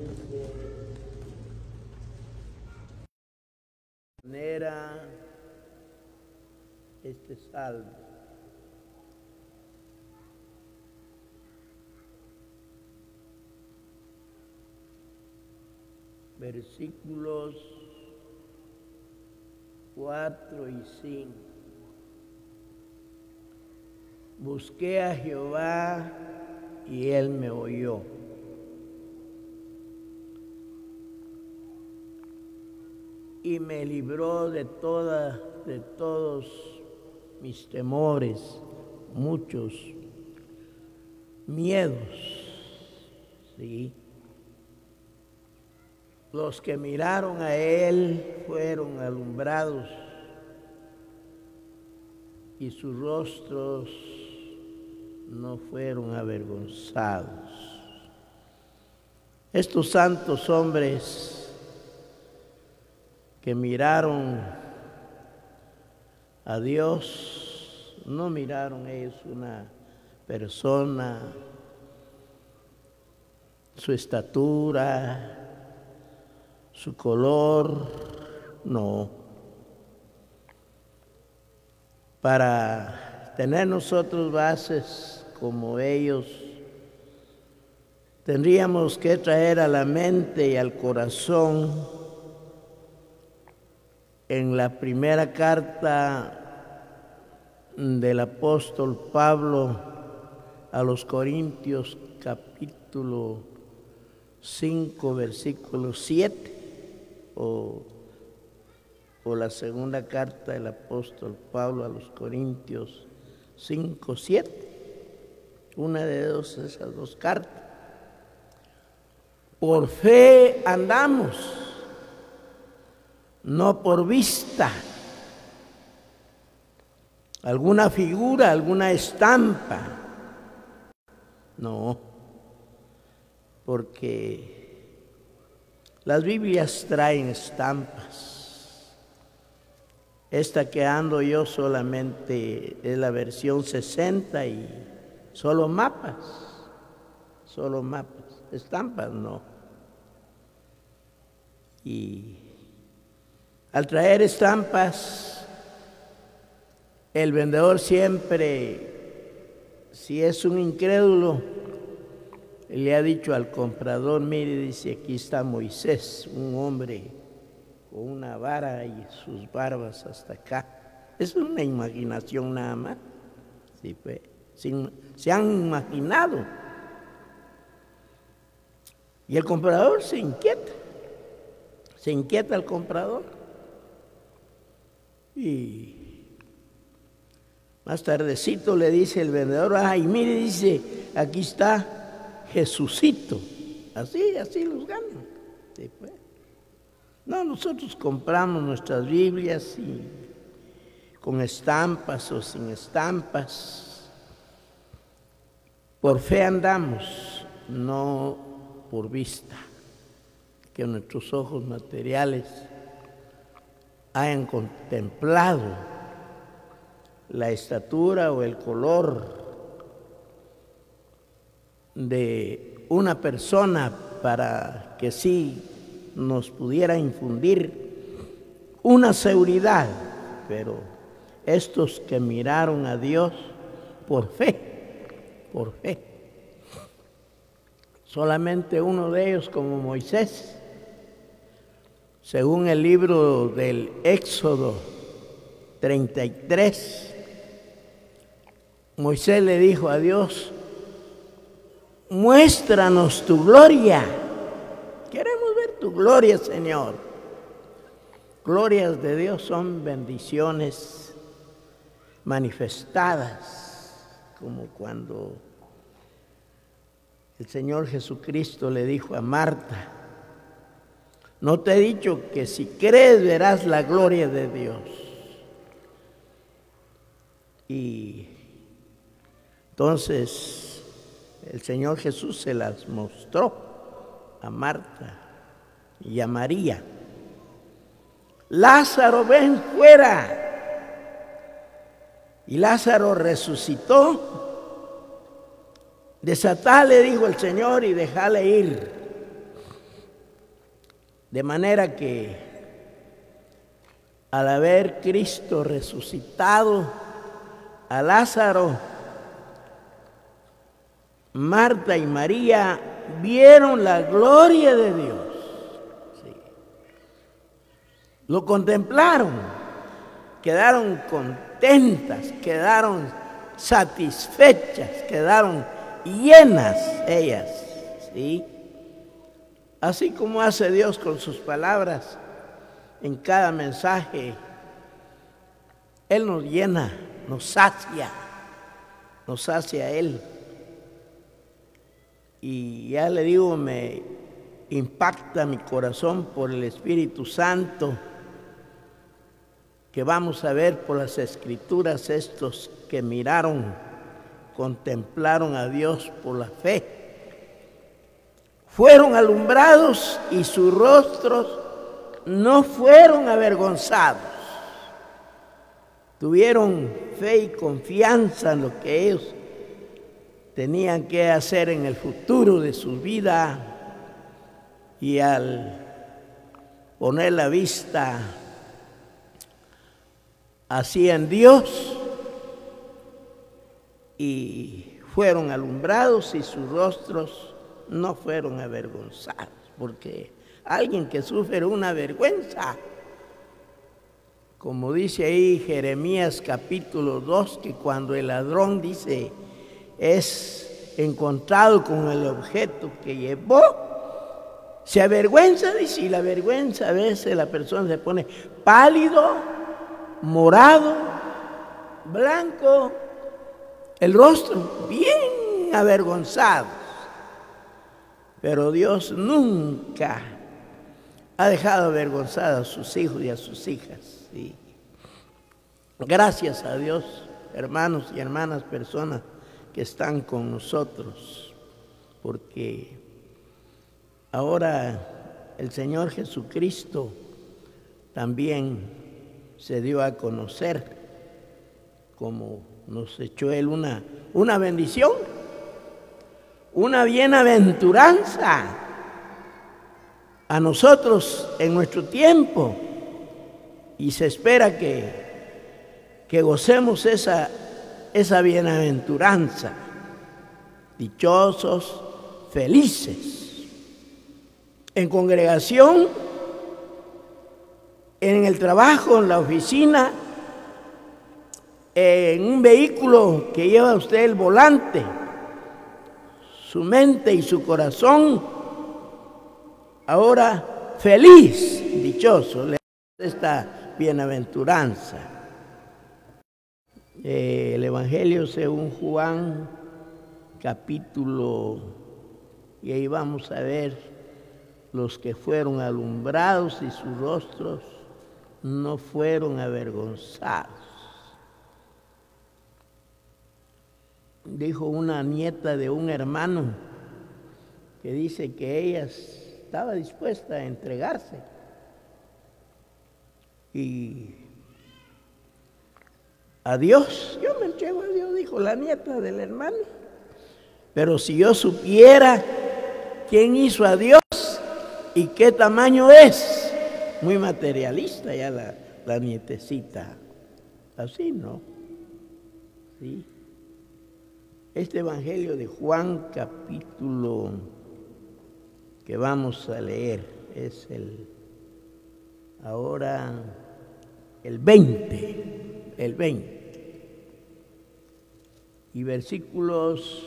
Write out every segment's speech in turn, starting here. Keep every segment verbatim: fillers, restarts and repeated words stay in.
manera este salmo. Versículos cuatro y cinco. Busqué a Jehová y él me oyó. Y me libró de toda, de todos mis temores, muchos miedos, ¿sí? Los que miraron a él fueron alumbrados y sus rostros no fueron avergonzados. Estos santos hombres que miraron a Dios, no miraron ellos una persona, su estatura, su color, no. Para tener nosotros bases como ellos, tendríamos que traer a la mente y al corazón en la primera carta del apóstol Pablo a los Corintios, capítulo cinco, versículo siete, o, o la segunda carta del apóstol Pablo a los Corintios cinco, siete, una de dos, esas dos cartas. Por fe andamos, no por vista. Alguna figura, alguna estampa. No, porque las Biblias traen estampas. Esta que ando yo solamente es la versión sesenta y solo mapas, solo mapas, estampas no. Y al traer estampas, el vendedor siempre, si es un incrédulo, le ha dicho al comprador, mire, dice, aquí está Moisés, un hombre con una vara y sus barbas hasta acá. Es una imaginación nada más. Sí, pues, se, se han imaginado. Y el comprador se inquieta. Se inquieta el comprador. Y más tardecito le dice el vendedor, ay, mire, dice, aquí está Jesucito. Así, así los ganan. Sí, pues. No, nosotros compramos nuestras Biblias y con estampas o sin estampas. Por fe andamos, no por vista. Que nuestros ojos materiales hayan contemplado la estatura o el color de una persona para que sí nos pudiera infundir una seguridad, pero estos que miraron a Dios por fe, por fe, solamente uno de ellos como Moisés, según el libro del Éxodo treinta y tres, Moisés le dijo a Dios, muéstranos tu gloria. Queremos ver tu gloria, Señor. Glorias de Dios son bendiciones manifestadas, como cuando el Señor Jesucristo le dijo a Marta, no te he dicho que si crees verás la gloria de Dios. Y entonces el Señor Jesús se las mostró a Marta y a María. Lázaro, ven fuera. Y Lázaro resucitó. Desatale, dijo el Señor, y déjale ir. De manera que al haber Cristo resucitado a Lázaro, Marta y María vieron la gloria de Dios. Sí. Lo contemplaron, quedaron contentas, quedaron satisfechas, quedaron llenas ellas. ¿Sí? Así como hace Dios con sus palabras en cada mensaje, Él nos llena, nos sacia, nos sacia a Él. Y ya le digo, me impacta mi corazón por el Espíritu Santo, que vamos a ver por las Escrituras estos que miraron, contemplaron a Dios por la fe. Fueron alumbrados y sus rostros no fueron avergonzados. Tuvieron fe y confianza en lo que ellos tenían que hacer en el futuro de su vida, y al poner la vista así en Dios, y fueron alumbrados y sus rostros no fueron avergonzados, porque alguien que sufre una vergüenza, como dice ahí Jeremías capítulo dos, que cuando el ladrón dice es encontrado con el objeto que llevó, se avergüenza, dice, y la vergüenza a veces la persona se pone pálido, morado, blanco, el rostro bien avergonzado. Pero Dios nunca ha dejado avergonzados a sus hijos y a sus hijas. ¿Sí? Gracias a Dios, hermanos y hermanas, personas que están con nosotros, porque ahora el Señor Jesucristo también se dio a conocer, como nos echó Él una, una bendición, una bienaventuranza a nosotros en nuestro tiempo, y se espera que, que gocemos esa esa bienaventuranza, dichosos, felices, en congregación, en el trabajo, en la oficina, en un vehículo que lleva usted el volante, su mente y su corazón, ahora feliz, dichoso, le da esta bienaventuranza. Eh, el Evangelio según Juan, capítulo, y ahí vamos a ver los que fueron alumbrados y sus rostros no fueron avergonzados. Dijo una nieta de un hermano que dice que ella estaba dispuesta a entregarse, y a Dios, yo me entrego a Dios, dijo la nieta del hermano. Pero si yo supiera quién hizo a Dios y qué tamaño es, muy materialista ya la, la nietecita, así no. ¿Sí? Este Evangelio de Juan, capítulo que vamos a leer, es el, ahora, el veinte, el veinte. Y versículos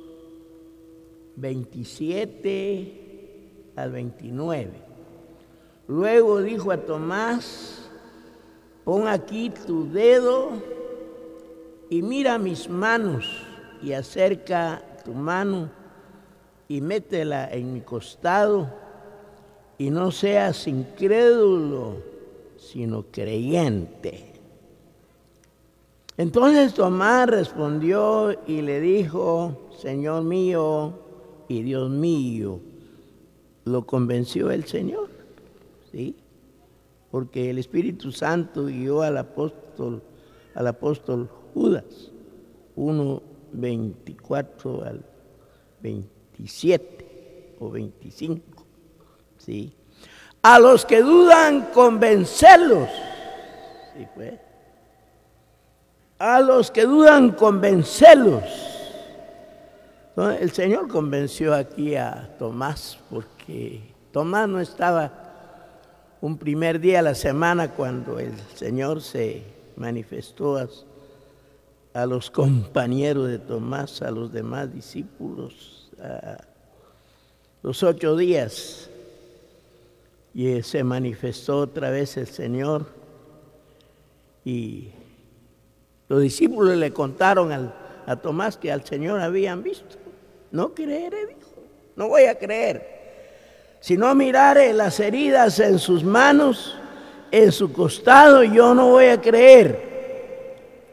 veintisiete al veintinueve. Luego dijo a Tomás: pon aquí tu dedo y mira mis manos, y acerca tu mano y métela en mi costado, y no seas incrédulo, sino creyente. Entonces Tomás respondió y le dijo: Señor mío y Dios mío. Lo convenció el Señor, ¿sí? Porque el Espíritu Santo guió al apóstol, al apóstol Judas, uno veinticuatro al veintisiete o veinticinco, ¿sí? A los que dudan, convencerlos. Sí, pues. A los que dudan, convencerlos. Entonces, el Señor convenció aquí a Tomás, porque Tomás no estaba un primer día a la semana cuando el Señor se manifestó a, a los compañeros de Tomás, a los demás discípulos, a los ocho días. Y se manifestó otra vez el Señor y los discípulos le contaron al, a Tomás que al Señor habían visto. No creeré, dijo, no voy a creer. Si no mirare las heridas en sus manos, en su costado, yo no voy a creer.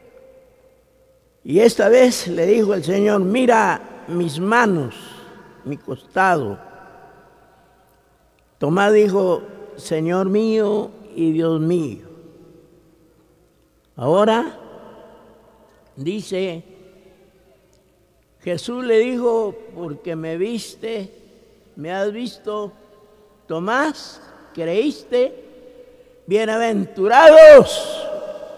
Y esta vez le dijo el Señor, mira mis manos, mi costado. Tomás dijo, Señor mío y Dios mío. Ahora dice, Jesús le dijo, porque me viste, me has visto, Tomás, creíste, bienaventurados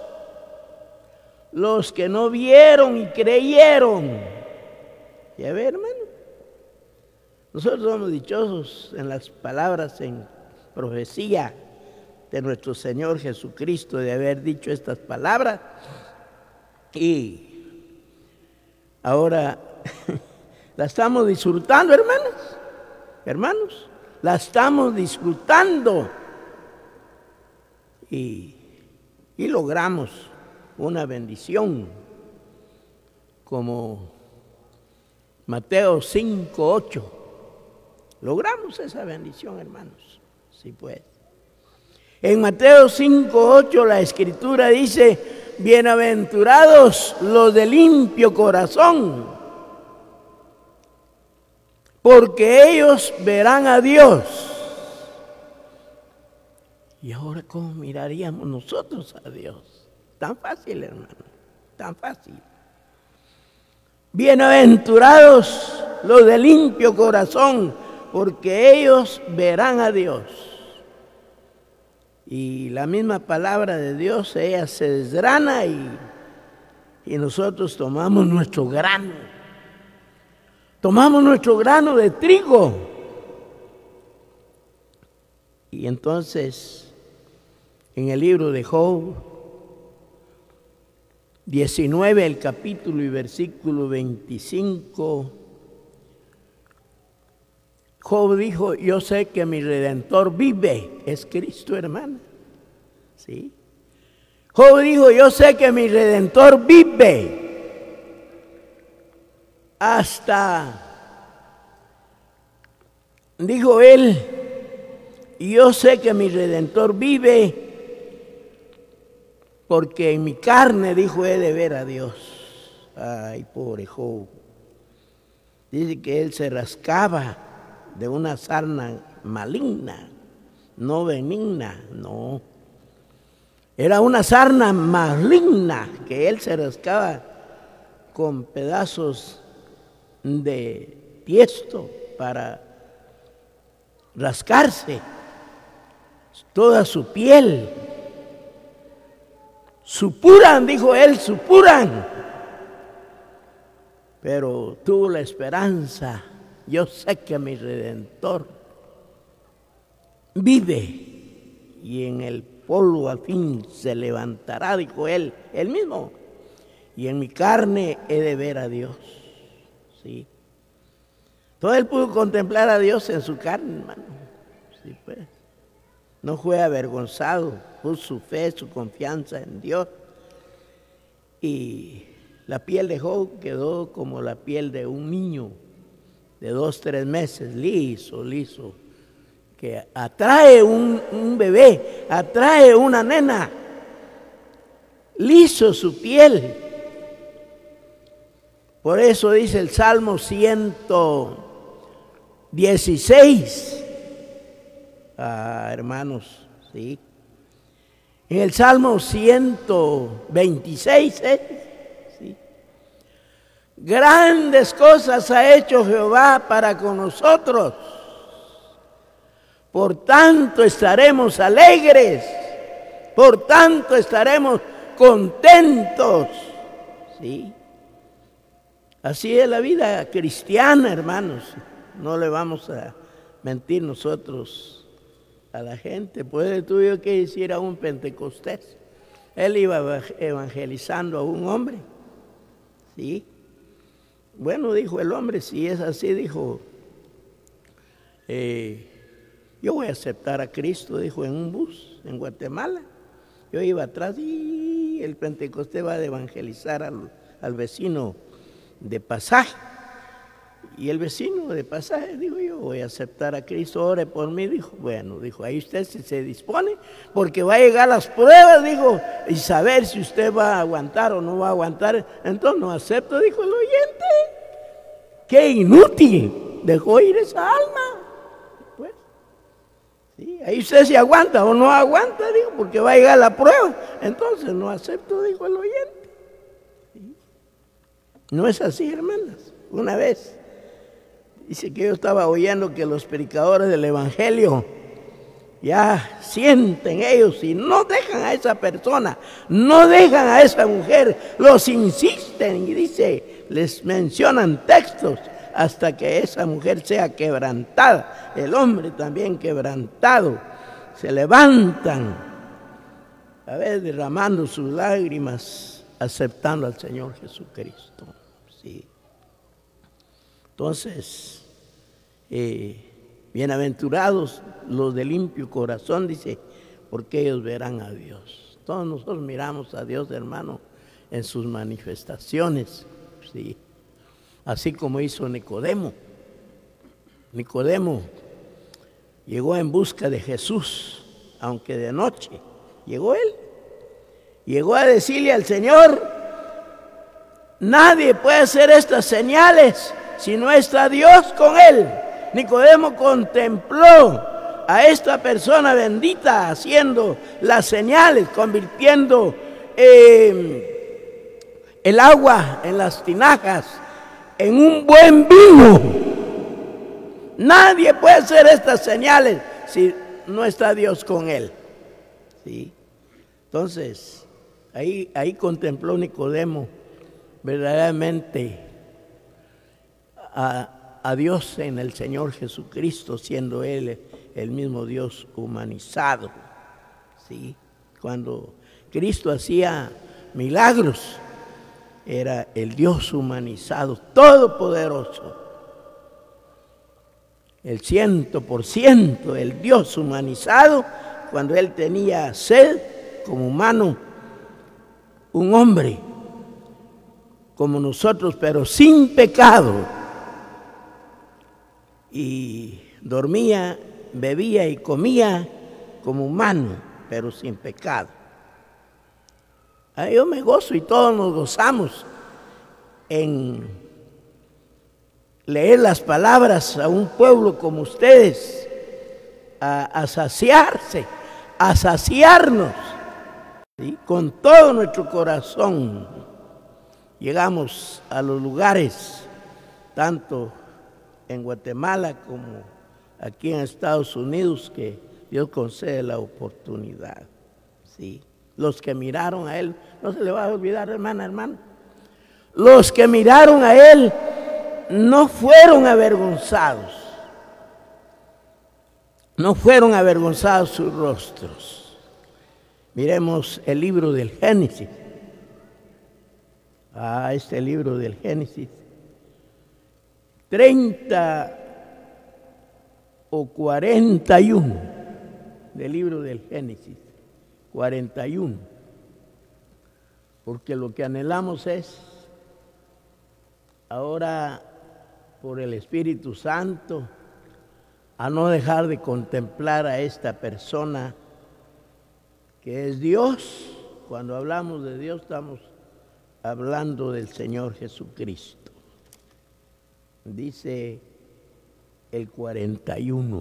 los que no vieron y creyeron. Ya ve, hermano, nosotros somos dichosos en las palabras en profecía de nuestro Señor Jesucristo de haber dicho estas palabras. Y ahora la estamos disfrutando, hermanos, hermanos, la estamos disfrutando y, y logramos una bendición como Mateo cinco, ocho. Logramos esa bendición, hermanos, sí pues. En Mateo cinco, ocho la Escritura dice, bienaventurados los de limpio corazón, porque ellos verán a Dios. Y ahora, ¿cómo miraríamos nosotros a Dios? Tan fácil, hermano, tan fácil. Bienaventurados los de limpio corazón, porque ellos verán a Dios. Y la misma palabra de Dios, ella se desgrana y, y nosotros tomamos nuestro grano. Tomamos nuestro grano de trigo. Y entonces, en el libro de Job, diecinueve, el capítulo y versículo veinticinco, Job dijo, yo sé que mi Redentor vive, es Cristo, hermano. ¿Sí? Job dijo, yo sé que mi Redentor vive. Hasta, dijo él, yo sé que mi Redentor vive, porque en mi carne, dijo, he de ver a Dios. Ay, pobre Job. Dice que él se rascaba de una sarna maligna, no benigna, no. Era una sarna maligna que él se rascaba con pedazos de tiesto para rascarse toda su piel. Supuran, dijo él, supuran. Pero tuvo la esperanza. Yo sé que mi Redentor vive y en el polvo al fin se levantará, dijo él, él mismo. Y en mi carne he de ver a Dios. Sí. Todo él pudo contemplar a Dios en su carne, hermano. Sí, pues. No fue avergonzado, puso su fe, su confianza en Dios. Y la piel de Job quedó como la piel de un niño de dos, tres meses, liso, liso, que atrae un, un bebé, atrae una nena, liso su piel. Por eso dice el Salmo ciento dieciséis, ah, hermanos, ¿sí? En el Salmo ciento veintiséis, ¿eh? Grandes cosas ha hecho Jehová para con nosotros, Por tanto estaremos alegres, por tanto estaremos contentos. ¿Sí? Así es la vida cristiana, hermanos. No le vamos a mentir nosotros a la gente. Pues tuve que decir a un pentecostés. Él iba evangelizando a un hombre. ¿Sí? Bueno, dijo el hombre, si es así, dijo, eh, yo voy a aceptar a Cristo, dijo, en un bus en Guatemala. Yo iba atrás y el pentecostés va a evangelizar al, al vecino de pasaje. Y el vecino de pasaje dijo, yo voy a aceptar a Cristo, ore por mí. Dijo, bueno, dijo, ahí usted si se dispone, porque va a llegar las pruebas, dijo, y saber si usted va a aguantar o no va a aguantar. Entonces no acepto, dijo el oyente. ¡Qué inútil! Dejó ir esa alma. Pues, ¿sí? Ahí usted si aguanta o no aguanta, dijo, porque va a llegar la prueba. Entonces no acepto, dijo el oyente. ¿Sí? No es así, hermanas. Una vez dice que yo estaba oyendo que los predicadores del evangelio ya sienten ellos y no dejan a esa persona, no dejan a esa mujer, los insisten y dice, les mencionan textos hasta que esa mujer sea quebrantada, el hombre también quebrantado, se levantan a ver derramando sus lágrimas, aceptando al Señor Jesucristo. Sí. Entonces, eh, bienaventurados los de limpio corazón, dice, porque ellos verán a Dios. Todos nosotros miramos a Dios, hermano, en sus manifestaciones, sí. Así como hizo Nicodemo. Nicodemo llegó en busca de Jesús, aunque de noche. Llegó él. Llegó a decirle al Señor, nadie puede hacer estas señales si no está Dios con él. Nicodemo contempló a esta persona bendita haciendo las señales, convirtiendo eh, el agua en las tinajas en un buen vino. Nadie puede hacer estas señales si no está Dios con él. ¿Sí? Entonces, ahí, ahí contempló Nicodemo verdaderamente A, a Dios en el Señor Jesucristo, siendo Él el mismo Dios humanizado. ¿Sí? Cuando Cristo hacía milagros, era el Dios humanizado, todopoderoso. El ciento por ciento, el Dios humanizado, cuando Él tenía sed como humano, un hombre como nosotros, pero sin pecado. Y dormía, bebía y comía como humano, pero sin pecado. Ahí yo me gozo y todos nos gozamos en leer las palabras a un pueblo como ustedes, a, a saciarse, a saciarnos, ¿sí? Con todo nuestro corazón. Llegamos a los lugares, tanto en Guatemala como aquí en Estados Unidos, que Dios concede la oportunidad. ¿Sí? Los que miraron a Él, no se le va a olvidar, hermana, hermano, los que miraron a Él no fueron avergonzados, no fueron avergonzados sus rostros. Miremos el libro del Génesis. Ah, este libro del Génesis. treinta o cuarenta y uno del libro del Génesis, cuarenta y uno, porque lo que anhelamos es ahora por el Espíritu Santo a no dejar de contemplar a esta persona que es Dios. Cuando hablamos de Dios estamos hablando del Señor Jesucristo. Dice el cuarenta y uno.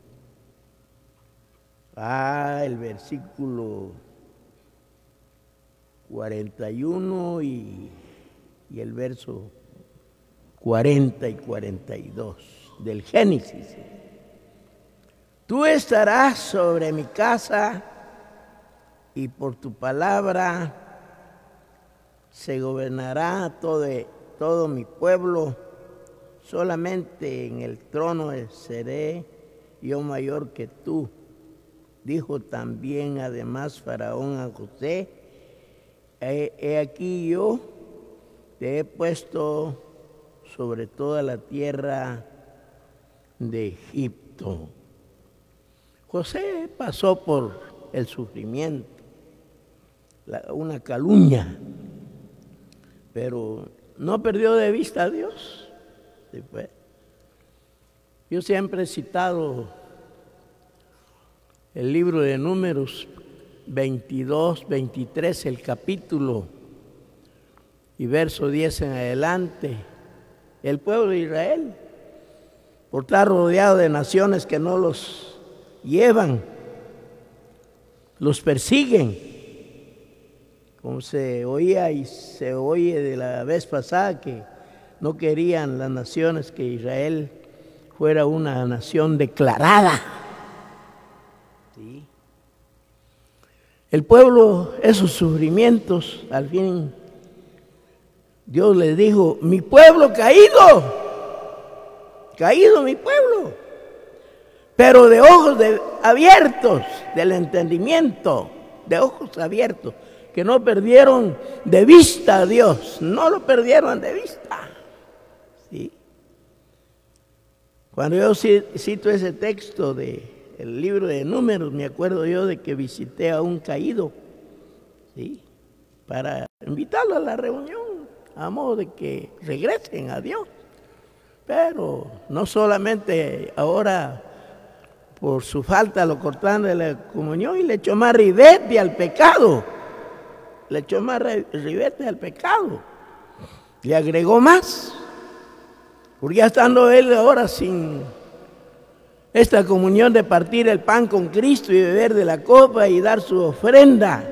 Ah, el versículo cuarenta y uno y, y el verso cuarenta y cuarenta y dos del Génesis. Tú estarás sobre mi casa y por tu palabra se gobernará todo, todo mi pueblo. Solamente en el trono seré yo mayor que tú. Dijo también además Faraón a José: he, he aquí yo te he puesto sobre toda la tierra de Egipto. José pasó por el sufrimiento, la, una calumnia, pero no perdió de vista a Dios. ¿Sí fue? Yo siempre he citado el libro de Números veintidós, veintitrés, el capítulo, y verso diez en adelante. El pueblo de Israel, por estar rodeado de naciones que no los llevan, los persiguen, como se oía y se oye de la vez pasada, que no querían las naciones que Israel fuera una nación declarada. ¿Sí? El pueblo, esos sufrimientos, al fin Dios les dijo: mi pueblo caído, caído mi pueblo, pero de ojos de, abiertos, del entendimiento, de ojos abiertos, que no perdieron de vista a Dios, no lo perdieron de vista. ¿Sí? Cuando yo cito ese texto del libro de Números, me acuerdo yo de que visité a un caído, ¿sí?, para invitarlo a la reunión, a modo de que regresen a Dios. Pero no solamente ahora por su falta lo cortaron de la comunión y le echó más ribete al pecado, le echó más ribete al pecado, le agregó más, porque ya estando él ahora sin esta comunión de partir el pan con Cristo y beber de la copa y dar su ofrenda,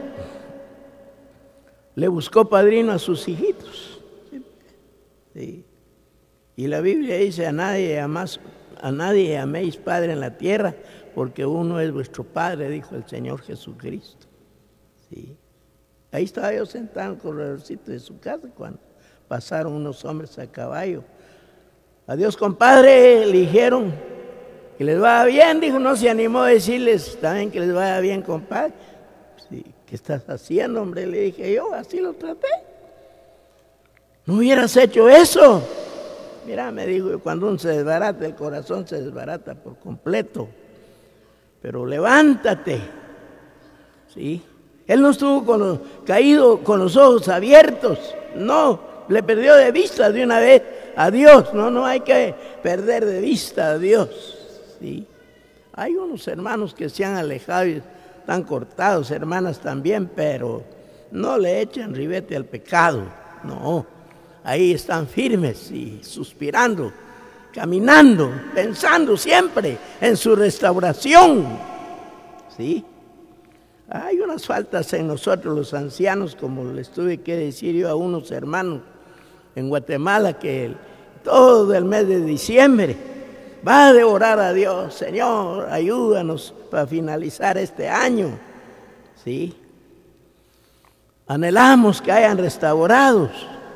le buscó padrino a sus hijitos. Sí. Y la Biblia dice: a nadie amas, a nadie améis padre en la tierra, porque uno es vuestro Padre, dijo el Señor Jesucristo. Sí. Ahí estaba yo sentado en el corredorcito de su casa cuando pasaron unos hombres a caballo. Adiós, compadre, le dijeron que les vaya bien. Dijo, no se animó a decirles también que les vaya bien, compadre. Sí. ¿Qué estás haciendo, hombre? Le dije yo, así lo traté. No hubieras hecho eso. Mira, me dijo, cuando uno se desbarata, el corazón se desbarata por completo. Pero levántate. ¿Sí? Él no estuvo con los, caído con los ojos abiertos. No, le perdió de vista de una vez a Dios. No, no hay que perder de vista a Dios. ¿Sí? Hay unos hermanos que se han alejado y están cortados, hermanas también, pero no le echen ribete al pecado. No, ahí están firmes y suspirando, caminando, pensando siempre en su restauración. ¿Sí? Hay unas faltas en nosotros los ancianos, como les tuve que decir yo a unos hermanos en Guatemala, que todo el mes de diciembre va a orar a Dios: Señor, ayúdanos para finalizar este año. ¿Sí? Anhelamos que hayan restaurados.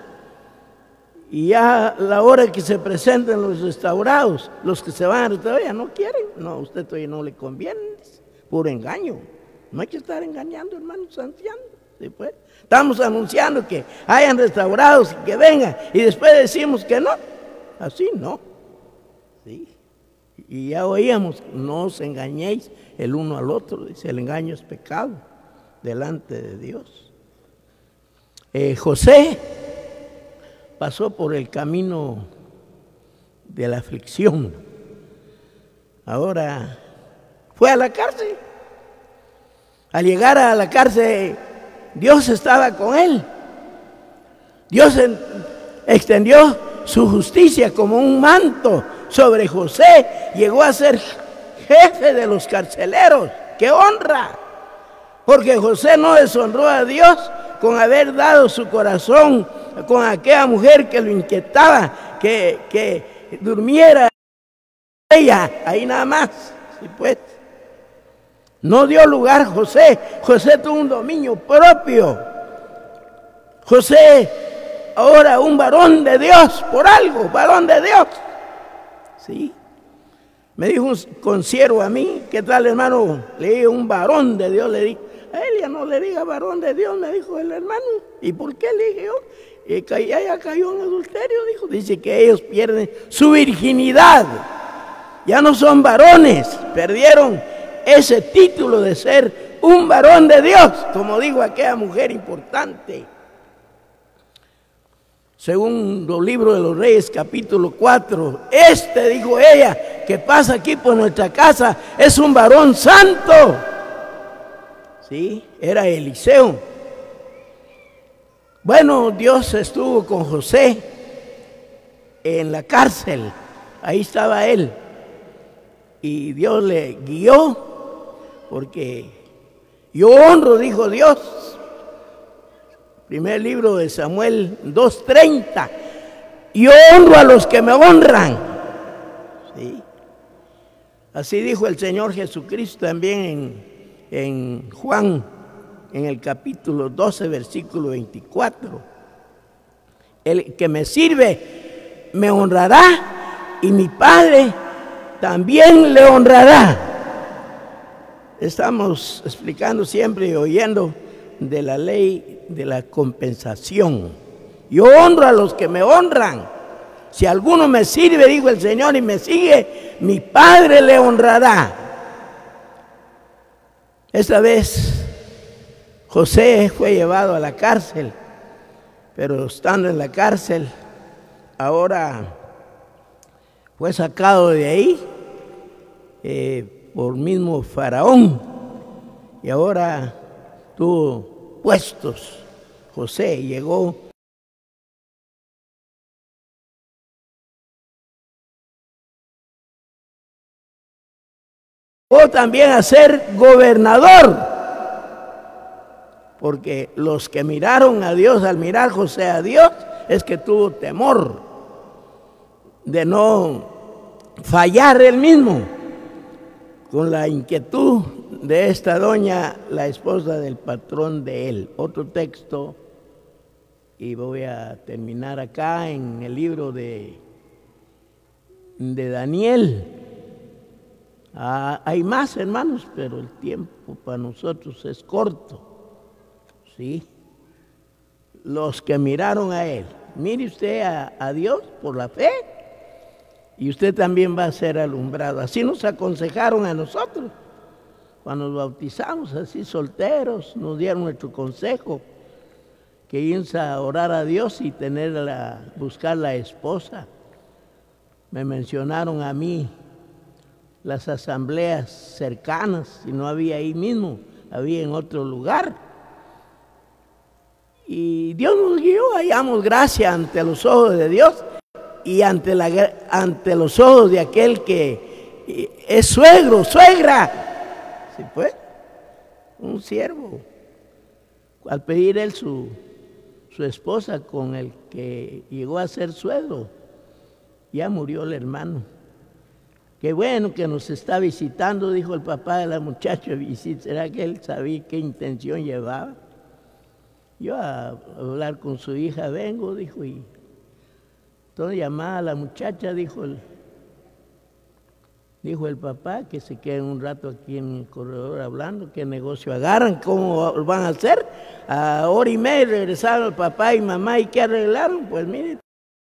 Y ya la hora que se presenten los restaurados, los que se van a restaurar ya no quieren. No, a usted todavía no le conviene, puro engaño. No hay que estar engañando, hermanos ancianos. ¿Sí, pues? Estamos anunciando que hayan restaurados y que vengan, y después decimos que no. Así no. ¿Sí? Y ya oíamos: no os engañéis el uno al otro. Dice, el engaño es pecado delante de Dios. Eh, José pasó por el camino de la aflicción. Ahora fue a la cárcel. Al llegar a la cárcel, Dios estaba con él. Dios extendió su justicia como un manto sobre José. Llegó a ser jefe de los carceleros. ¡Qué honra! Porque José no deshonró a Dios con haber dado su corazón con aquella mujer que lo inquietaba, que, que durmiera ella, ahí nada más. Y pues, no dio lugar José. José tuvo un dominio propio. José, ahora un varón de Dios, por algo, varón de Dios. Sí. Me dijo un consiervo a mí, ¿qué tal, hermano? Le dije, un varón de Dios, le dije. A él ya no le diga varón de Dios, me dijo el hermano. ¿Y por qué? Le dije yo. Y ella cayó en adulterio, dijo. Dice que ellos pierden su virginidad. Ya no son varones, perdieron ese título de ser un varón de Dios, como dijo aquella mujer importante. Según los libros de los Reyes, capítulo cuatro, este, dijo ella, que pasa aquí por nuestra casa, es un varón santo. Sí, era Eliseo. Bueno, Dios estuvo con José en la cárcel, ahí estaba él. Y Dios le guió, porque yo honro, dijo Dios. Primer libro de Samuel dos treinta. Yo honro a los que me honran. ¿Sí? Así dijo el Señor Jesucristo también en, en Juan, en el capítulo doce, versículo veinticuatro. El que me sirve me honrará, y mi Padre también le honrará. Estamos explicando siempre y oyendo de la ley de la compensación. Yo honro a los que me honran. Si alguno me sirve, dijo el Señor, y me sigue, mi Padre le honrará. Esta vez José fue llevado a la cárcel, pero estando en la cárcel, ahora fue sacado de ahí eh, por mismo Faraón, y ahora tuvo puestos. José llegó también a ser gobernador, porque los que miraron a Dios, al mirar José a Dios, es que tuvo temor de no fallar él mismo, con la inquietud de esta doña, la esposa del patrón de él. Otro texto, y voy a terminar acá en el libro de, de Daniel. Ah, hay más, hermanos, pero el tiempo para nosotros es corto. ¿Sí? Los que miraron a él. Mire usted a, a Dios por la fe, y usted también va a ser alumbrado. Así nos aconsejaron a nosotros cuando nos bautizamos, así solteros, nos dieron nuestro consejo, que íbamos a orar a Dios y tener la, buscar la esposa. Me mencionaron a mí las asambleas cercanas, y no había ahí mismo, había en otro lugar. Y Dios nos guió, hallamos gracia ante los ojos de Dios y ante, la, ante los ojos de aquel que es suegro, suegra. ¿Sí pues? Un siervo. Al pedir él su, su esposa con el que llegó a ser suegro, ya murió el hermano. Qué bueno que nos está visitando, dijo el papá de la muchacha. ¿Será que él sabía qué intención llevaba? Yo a hablar con su hija vengo, dijo, y entonces llamaba a la muchacha, dijo el, dijo el papá, que se queden un rato aquí en el corredor hablando, qué negocio agarran, cómo van a hacer. A hora y media regresaron el papá y mamá, ¿y qué arreglaron? Pues mire,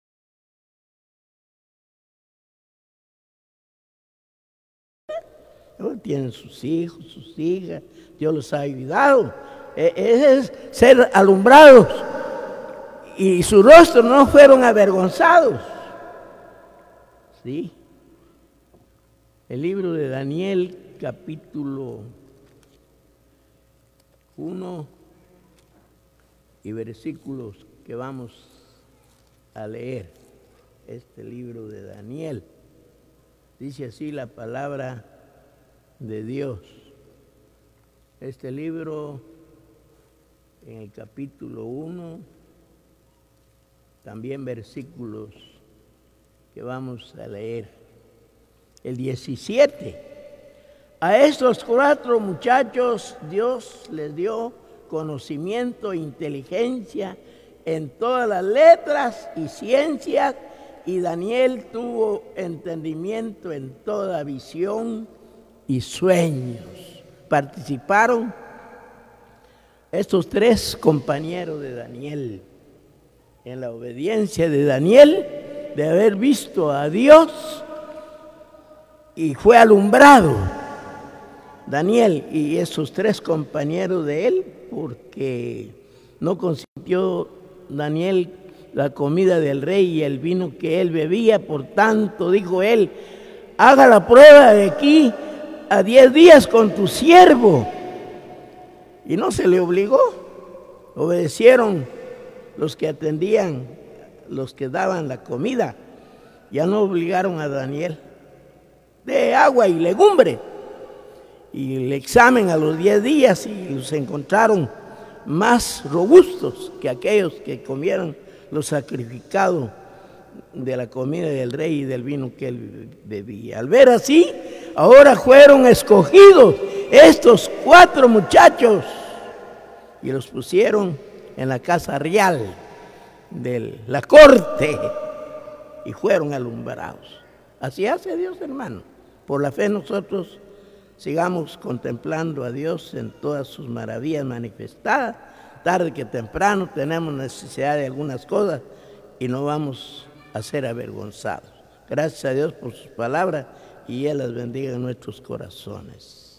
tienen sus hijos, sus hijas, Dios los ha ayudado. Ese es ser alumbrados, y su rostro no fueron avergonzados. ¿Sí? El libro de Daniel, capítulo uno y versículos que vamos a leer. Este libro de Daniel, dice así la palabra de Dios. Este libro, en el capítulo uno, también versículos que vamos a leer. El diecisiete, A estos cuatro muchachos Dios les dio conocimiento e inteligencia en todas las letras y ciencias, y Daniel tuvo entendimiento en toda visión y sueños. Participaron estos tres compañeros de Daniel en la obediencia de Daniel, de haber visto a Dios, y fue alumbrado Daniel y esos tres compañeros de él, porque no consintió Daniel la comida del rey y el vino que él bebía. Por tanto, dijo él: haga la prueba de aquí a diez días con tu siervo. Y no se le obligó. Obedecieron los que atendían, los que daban la comida. Ya no obligaron a Daniel. De agua y legumbre. Y el examen a los diez días, y los encontraron más robustos que aquellos que comieron lo sacrificado de la comida del rey y del vino que él bebía. Al ver así, ahora fueron escogidos estos cuatro muchachos y los pusieron en la casa real de la corte y fueron alumbrados. Así hace Dios, hermano. Por la fe nosotros sigamos contemplando a Dios en todas sus maravillas manifestadas. Tarde que temprano tenemos necesidad de algunas cosas y no vamos a ser avergonzados. Gracias a Dios por sus palabras, y Él las bendiga en nuestros corazones.